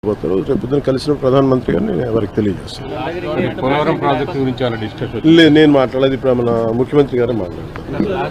పోతారు. రేపు పొద్దున కలిసిన ప్రధానమంత్రి గారిని వారికి తెలియజేస్తాను. లేదు, నేను మాట్లాడేది ఇప్పుడు మన ముఖ్యమంత్రి గారే మాట్లాడతారు.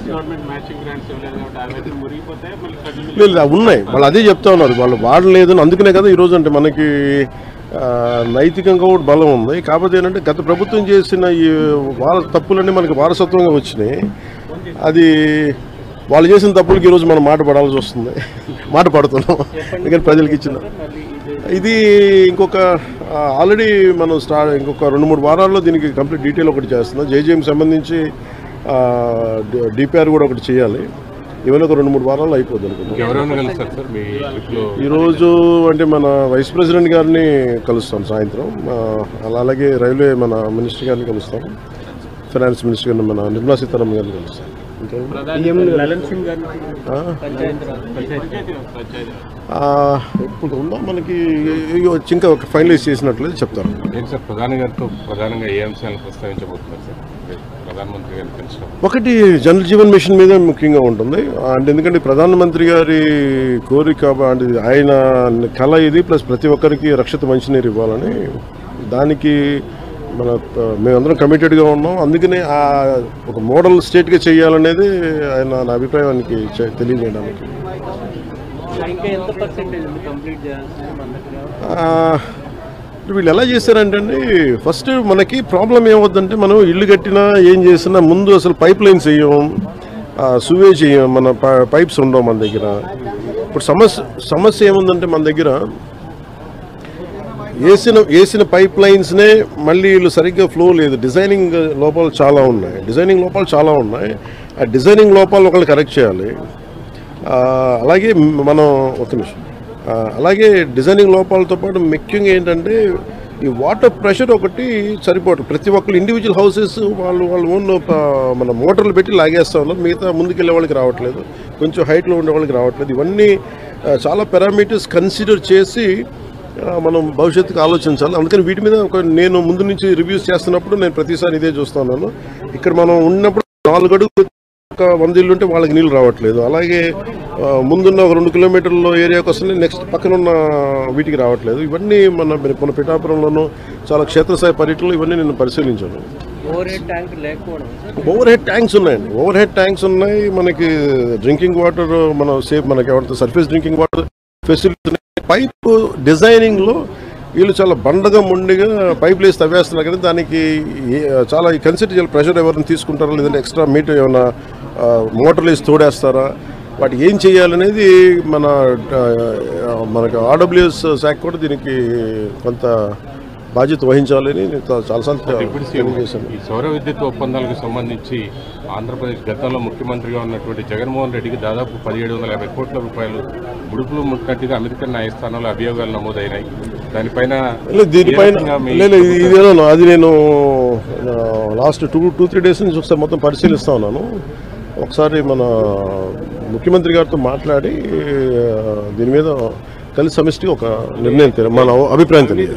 లేదు, ఉన్నాయి. వాళ్ళు అదే చెప్తా ఉన్నారు, వాళ్ళు వాడలేదు. అందుకనే కదా ఈరోజు అంటే మనకి నైతికంగా కూడా బలం ఉంది. కాకపోతే ఏంటంటే గత ప్రభుత్వం చేసిన ఈ తప్పులన్నీ మనకి వారసత్వంగా వచ్చినాయి. అది వాళ్ళు చేసిన తప్పులకి ఈరోజు మనం మాట పడాల్సి వస్తుంది. మాట పడుతున్నాం ఎందుకంటే ప్రజలకు ఇచ్చిన ఇది ఇంకొక ఆల్రెడీ మనం ఇంకొక 2-3 వారాల్లో దీనికి కంప్లీట్ డీటెయిల్ ఒకటి చేస్తున్నాం. జేజేఎంకి సంబంధించి డిపిఆర్ కూడా ఒకటి చేయాలి. ఇవన్నీ ఒక 2-3 వారాల్లో అయిపోద్ది అనుకుంటున్నాం. ఈరోజు అంటే మన వైస్ ప్రెసిడెంట్ గారిని కలుస్తాం సాయంత్రం. అలాగే రైల్వే మన మినిస్టర్ గారిని కలుస్తాం. ఫైనాన్స్ మినిస్టర్ గారిని మన నిర్మలా సీతారామన్ గారిని కలుస్తాం. ఇప్పుడు ఉందా మనకి ఇంకా ఒక ఫైనలైజ్ చేసినట్లయితే చెప్తారు. ప్రధాని గారితో ప్రధానంగా ఏ అంశాలను ప్రస్తావించబోతున్నారు సార్? ప్రధానమంత్రి గారిని కలిసి ఒకటి జనరల్ జీవన్ మిషన్ మీద ముఖ్యంగా ఉంటుంది. అంటే ఎందుకంటే ప్రధానమంత్రి గారి కోరిక అంటే ఆయన కళ ఇది, ప్లస్ ప్రతి ఒక్కరికి రక్షిత మంచినీరు ఇవ్వాలని, దానికి మేమందరం కమిటెడ్గా ఉన్నాం. అందుకనే ఒక మోడల్ స్టేట్గా చేయాలనేది ఆయన నా అభిప్రాయానికి తెలియజేయడానికి. వీళ్ళు ఎలా చేశారంటే అండి, ఫస్ట్ మనకి ప్రాబ్లం ఏమవుతుందంటే, మనం ఇల్లు కట్టినా ఏం చేసినా ముందు అసలు పైప్ లైన్స్ వేయం, సువేజ్ చేయం, మన పైప్స్ ఉండవు మన దగ్గర. ఇప్పుడు సమస్య ఏముందంటే మన దగ్గర వేసిన పైప్ లైన్స్నే మళ్ళీ వీళ్ళు సరిగ్గా ఫ్లో లేదు. డిజైనింగ్ లోపాలు చాలా ఉన్నాయి. ఆ డిజైనింగ్ లోపాలు ఒకళ్ళు కరెక్ట్ చేయాలి. అలాగే మనం ఒక నిమిషం, అలాగే డిజైనింగ్ లోపాలతో పాటు ముఖ్యంగా ఏంటంటే ఈ వాటర్ ప్రెషర్ ఒకటి సరిపోవట్లేదు. ప్రతి ఒక్కరు ఇండివిజువల్ హౌసెస్ వాళ్ళు ఓన్ మన మోటార్లు పెట్టి లాగేస్తూ ఉన్నారు. మిగతా ముందుకెళ్ళే వాళ్ళకి రావట్లేదు, కొంచెం హైట్లో ఉండే వాళ్ళకి రావట్లేదు. ఇవన్నీ చాలా పారామీటర్స్ కన్సిడర్ చేసి మనం భవిష్యత్తుకు ఆలోచించాలి. అందుకని వీటి మీద నేను ముందు నుంచి రివ్యూస్ చేస్తున్నప్పుడు నేను ప్రతిసారి ఇదే చూస్తున్నాను. ఇక్కడ మనం ఉన్నప్పుడు 4 అడుగులు ఒక 100 ఇల్లు ఉంటే వాళ్ళకి నీళ్ళు రావట్లేదు. అలాగే ముందున్న ఒక 2 కిలోమీటర్ల ఏరియాకి వస్తుంది, నెక్స్ట్ పక్కన ఉన్న వీటికి రావట్లేదు. ఇవన్నీ మన పిఠాపురంలోనూ చాలా క్షేత్రస్థాయి పర్యటనలు ఇవన్నీ నేను పరిశీలించాను. ఓవర్ హెడ్ ట్యాంక్స్ ఉన్నాయండి. ఓవర్ హెడ్ ట్యాంక్స్ ఉన్నాయి. మనకి డ్రింకింగ్ వాటర్ మనకి ఎవరితో సర్ఫేస్ డ్రింకింగ్ వాటర్ ఫెసిలిటీస్ ఉన్నాయి. పైప్ డిజైనింగ్లో వీళ్ళు చాలా బండగా ముండిగా పైపులు వేసి తవ్వేస్తున్నారు కదా, దానికి చాలా కన్సిడర్ చేయాలి. ప్రెషర్ ఎవరిని తీసుకుంటారా, లేదంటే ఎక్స్ట్రా మీటర్ ఏమైనా మోటార్లు వేసి తోడేస్తారా, వాటి ఏం చేయాలనేది మనకు ఆర్డబ్ల్యూఎస్ శాఖ కూడా దీనికి కొంత బాధ్యత వహించాలని చాలాసార్లు చేశాను. ఈ సౌర విద్యుత్ ఒప్పందాలకు సంబంధించి ఆంధ్రప్రదేశ్ గతంలో ముఖ్యమంత్రిగా ఉన్నటువంటి జగన్మోహన్ రెడ్డికి దాదాపు 1750 కోట్ల రూపాయలు ముడుపులు ముట్టినట్టుగా అమెరికన్ న్యాయస్థానంలో అభియోగాలు నమోదైనాయి. దీనిపైన అది నేను లాస్ట్ 2-3 డేస్ నుంచి ఒకసారి మొత్తం పరిశీలిస్తా ఉన్నాను. ఒకసారి మన ముఖ్యమంత్రి గారితో మాట్లాడి దీని మీద కలిసి సమిష్టి ఒక నిర్ణయం మన అభిప్రాయం తెలియదు.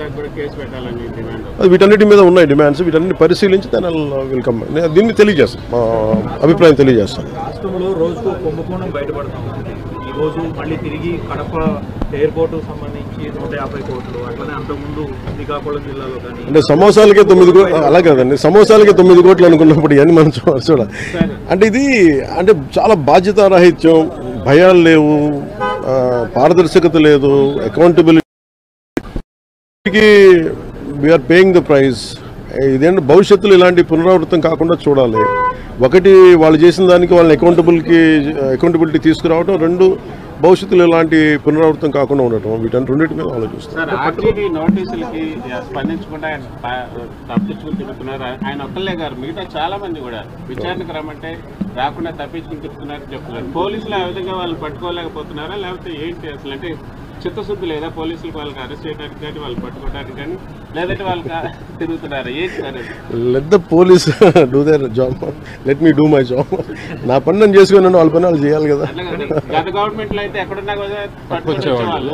అది వీటన్నిటి మీద ఉన్నాయి డిమాండ్స్. వీటన్నిటి పరిశీలించి వెల్కమ్ దీన్ని తెలియజేస్తాను, మా అభిప్రాయం తెలియజేస్తాను. రాష్ట్రంలో రోజుకు కుంభకోణం బయటపడుతుంది. ఈరోజు మళ్ళీ తిరిగి కడప ఎయిర్పోర్టు సంబంధించి 150 కోట్లు, అట్లనే అంతకుముందు శ్రీకాకుళం జిల్లాలో కానీ అంటే సమోసాలకే 9 కోట్లు, అలా కదండి, సమోసాలకే 9 కోట్లు అనుకున్నప్పుడు ఇవన్నీ మనం చూడాలి. అంటే ఇది అంటే చాలా బాధ్యతారాహిత్యం, భయాలు లేవు, పారదర్శకత లేదు, అకౌంటబిలిటీకి వీఆర్ పేయింగ్ ద ప్రైజ్. ఇదేంటి భవిష్యత్తులో ఇలాంటి పునరావృతం కాకుండా చూడాలి. ఒకటి వాళ్ళు చేసిన దానికి వాళ్ళని అకౌంటబిలిటీ తీసుకురావడం, 2 భవిష్యత్తులో ఇలాంటి పునరావృతం కాకుండా ఉండటం, వీటన్ని రెండింటి మీద ఆలోచిస్తారు. నోటీసులకి స్పందించకుండా తప్పించుకుని తిరుగుతున్నారు. ఆయన ఒక్కళ్ళే గారు, మిగతా చాలా మంది కూడా విచారణకు రమ్మంటే రాకుండా తప్పించుకుని తిరుగుతున్నారని చెప్తున్నారు. పోలీసులు ఆ విధంగా వాళ్ళు పట్టుకోలేకపోతున్నారా, లేకపోతే ఏంటి అసలు? అంటే చిత్తశుద్ధి లేదా పోలీసులకు వాళ్ళకి అరెస్ట్ చేయడానికి కానీ వాళ్ళు పట్టుకోవడానికి కానీ, లేదంటే వాళ్ళకి తిరుగుతున్నారా? ఏంటి sir? Let the police do their job, let me do my job. నా పని నేను చేసుకున్నాను, వాళ్ళ పని వాళ్ళు చేయాలి కదా. గత గవర్నమెంట్ లో అయితే ఎక్కడున్నా కదా పట్టుకొచ్చేవాళ్ళు,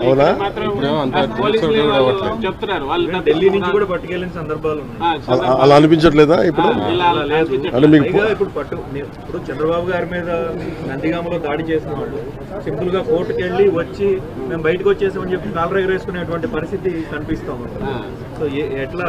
చెప్తున్నారు వాళ్ళు ఢిల్లీ నుంచి కూడా పట్టుకెళ్ళిన సందర్భాలు ఉన్నాయి. అలా అనిపించట్లేదా ఇప్పుడు? అంటే ఇప్పుడు చంద్రబాబు గారి మీద నందిగామలో దాడి చేసిన వాళ్ళు సింపుల్ గా కోర్టుకు వెళ్ళి వచ్చి మేము బయటకు వచ్చేసామని చెప్పి కాలర్ ఎగరేసుకునేటువంటి పరిస్థితి కనిపిస్తా ఉంది. సో ఎట్లా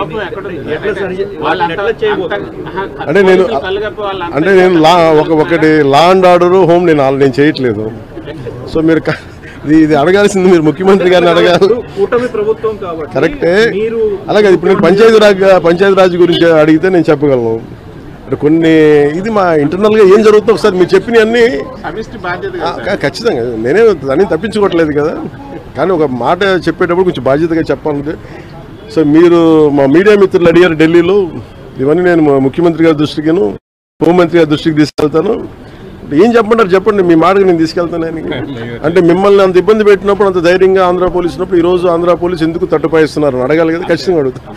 అంటే నేను ఒకటి లా అండ్ ఆర్డర్ హోమ్ నేను చేయట్లేదు. సో మీరు ఇది అడగాల్సింది మీరు ముఖ్యమంత్రి గారిని అడగాలి. కూటమి ప్రభుత్వం కాబట్టి కరెక్టే. అలాగే ఇప్పుడు నేను పంచాయతీరాజ్ గురించి అడిగితే నేను చెప్పగలను. కొన్ని ఇది మా ఇంటర్నల్ గా ఏం జరుగుతుందో ఒకసారి మీరు చెప్పిన అన్ని ఖచ్చితంగా నేనే దాన్ని తప్పించుకోవట్లేదు కదా, కానీ ఒక మాట చెప్పేటప్పుడు కొంచెం బాధ్యతగా చెప్పాలంటే. సో మీరు మా మీడియా మిత్రులు అడిగారు ఢిల్లీలో, ఇవన్నీ నేను ముఖ్యమంత్రి గారి దృష్టికిను హోంమంత్రి గారి దృష్టికి తీసుకెళ్తాను. ఏం చెప్పంటారు చెప్పండి, మీ మాటకు నేను తీసుకెళ్తాను. అంటే మిమ్మల్ని అంత ఇబ్బంది పెట్టినప్పుడు, అంత ధైర్యంగా ఆంధ్ర పోలీసు ఉన్నప్పుడు ఈ రోజు ఆంధ్ర పోలీసు ఎందుకు తట్టుపాయిస్తున్నారు అడగాలి కదా, ఖచ్చితంగా అడుగుతాను.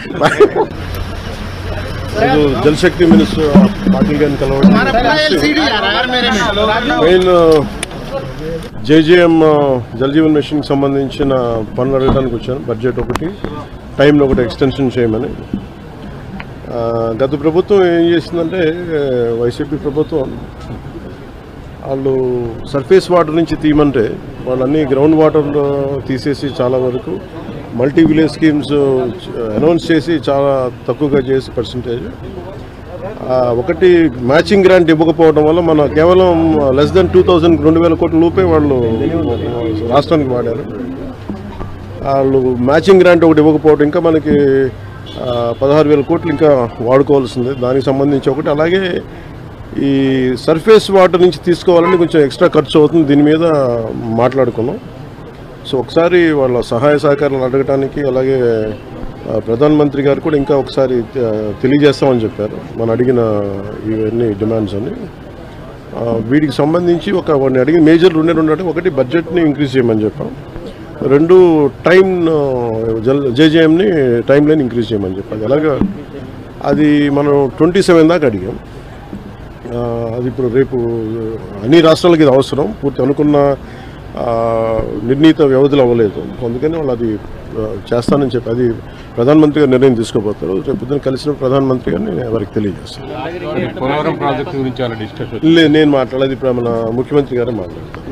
జలశక్తి మినిస్టర్ పాటిల్ గారిని కలవండి. మెయిన్ జేజేఎం జలజీవన్ మిషన్కి సంబంధించిన పనులు అడగడానికి వచ్చాను. బడ్జెట్ ఒకటి, టైంలో ఒకటి ఎక్స్టెన్షన్ చేయమని. గత ప్రభుత్వం ఏం చేసిందంటే, వైసీపీ ప్రభుత్వం వాళ్ళు సర్ఫేస్ వాటర్ నుంచి తీయమంటే వాళ్ళన్నీ గ్రౌండ్ వాటర్ తీసేసి చాలా వరకు మల్టీ విలేజ్ స్కీమ్స్ అనౌన్స్ చేసి చాలా తక్కువగా చేసి పర్సంటేజ్. ఒకటి మ్యాచింగ్ గ్రాంట్ ఇవ్వకపోవడం వల్ల మన కేవలం లెస్ దెన్ 2,000 కోట్ల రూపాయలు వాళ్ళు రాష్ట్రానికి వాడారు. వాళ్ళు మ్యాచింగ్ గ్రాంట్ ఒకటి ఇవ్వకపోవడం, ఇంకా మనకి 16,000 కోట్లు ఇంకా వాడుకోవాల్సింది. దానికి సంబంధించి ఒకటి. అలాగే ఈ సర్ఫేస్ వాటర్ నుంచి తీసుకోవాలని కొంచెం ఎక్స్ట్రా ఖర్చు అవుతుంది, దీని మీద మాట్లాడుకున్నాం. సో ఒకసారి వాళ్ళ సహాయ సహకారాలు అడగటానికి, అలాగే ప్రధానమంత్రి గారు కూడా ఇంకా ఒకసారి తెలియజేస్తామని చెప్పారు మనం అడిగిన ఇవన్నీ డిమాండ్స్ అని. వీటికి సంబంధించి వాడిని అడిగిన మేజర్ రెండే అంటే, ఒకటి బడ్జెట్ని ఇంక్రీజ్ చేయమని చెప్పాం, రెండు టైం జేజేఎంని టైం లైన్ ఇంక్రీజ్ చేయమని చెప్పాలి. అలాగా అది మనం 27 దాకా అడిగాం. అది ఇప్పుడు రేపు అన్ని రాష్ట్రాలకి ఇది అవసరం, పూర్తి అనుకున్న నిర్ణీత వ్యవధిలో అవ్వలేదు. అందుకని వాళ్ళు అది చేస్తానని చెప్పి అది ప్రధానమంత్రి గారు నిర్ణయం తీసుకోబోతారు. రేపు పొద్దున కలిసిన ప్రధానమంత్రి గారిని వారికి తెలియజేస్తాను. లేదు, నేను మాట్లాడేది ఇప్పుడు మన ముఖ్యమంత్రి గారే మాట్లాడతారు.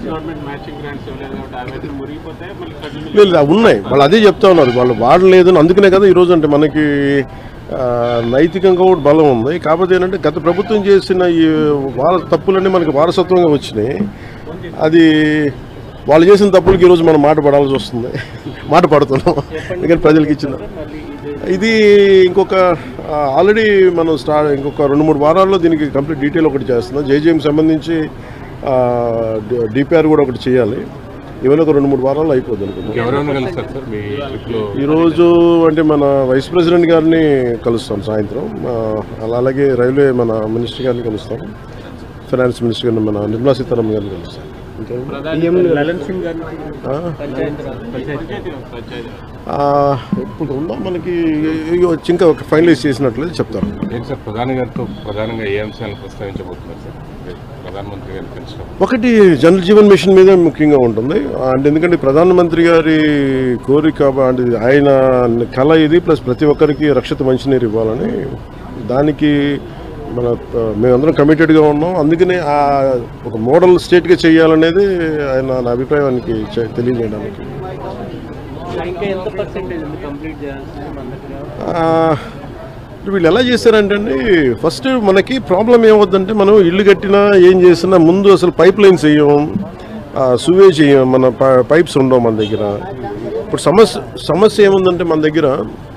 లేదు, ఉన్నాయి, వాళ్ళు అదే చెప్తా ఉన్నారు, వాళ్ళు వాడలేదని. అందుకనే కదా ఈరోజు అంటే మనకి నైతికంగా కూడా బలం ఉంది. కాకపోతే ఏంటంటే గత ప్రభుత్వం చేసిన ఈ తప్పులన్నీ మనకి వారసత్వంగా వచ్చినాయి. అది వాళ్ళు చేసిన తప్పులకి ఈరోజు మనం మాట పడాల్సి వస్తుంది, మాట పడుతున్నాం. ఎందుకంటే ప్రజలకు ఇచ్చిన ఇది ఇంకొక ఆల్రెడీ మనం ఇంకొక 2-3 వారాల్లో దీనికి కంప్లీట్ డీటెయిల్ ఒకటి చేస్తున్నాం. జేజేఎం సంబంధించి డిపిఆర్ కూడా ఒకటి చేయాలి. ఇవన్నీ ఒక 2-3 వారాల్లో అయిపోద్ది అనుకుంటున్నాం. ఈరోజు అంటే మన వైస్ ప్రెసిడెంట్ గారిని కలుస్తాం సాయంత్రం. అలాగే రైల్వే మన మినిస్టర్ గారిని కలుస్తాం, ఫైనాన్స్ మినిస్టర్ గారిని మన నిర్మలా సీతారామన్ గారిని కలుస్తాం. ఇప్పుడు ఉందా మనకి ఇంకా ఫైనలైజ్ చేసినట్లయితే చెప్తారు. ప్రధానంగా ఏ అంశాలను ప్రస్తావించబోతున్నారు సార్ ప్రధానమంత్రి గారిని కలిసినప్పుడు? ఒకటి జల్ జీవన్ మిషన్ మీద ముఖ్యంగా ఉంటుంది. అంటే ఎందుకంటే ప్రధానమంత్రి గారి కోరిక, అంటే ఆయన కళ ఇది, ప్లస్ ప్రతి ఒక్కరికి రక్షిత మంచినీరు ఇవ్వాలని. దానికి మేమందరం కమిటెడ్గా ఉన్నాం. అందుకనే ఒక మోడల్ స్టేట్గా చేయాలనేది ఆయన నా అభిప్రాయానికి తెలియజేయడానికి. వీళ్ళు ఎలా చేశారంటే అండి, ఫస్ట్ మనకి ప్రాబ్లం ఏమవుతుందంటే, మనం ఇల్లు కట్టినా ఏం చేసినా ముందు అసలు పైప్ లైన్స్ వేయం, సువేజ్ వేయం, మన పైప్స్ ఉండవు మన దగ్గర. ఇప్పుడు సమస్య ఏముందంటే మన దగ్గర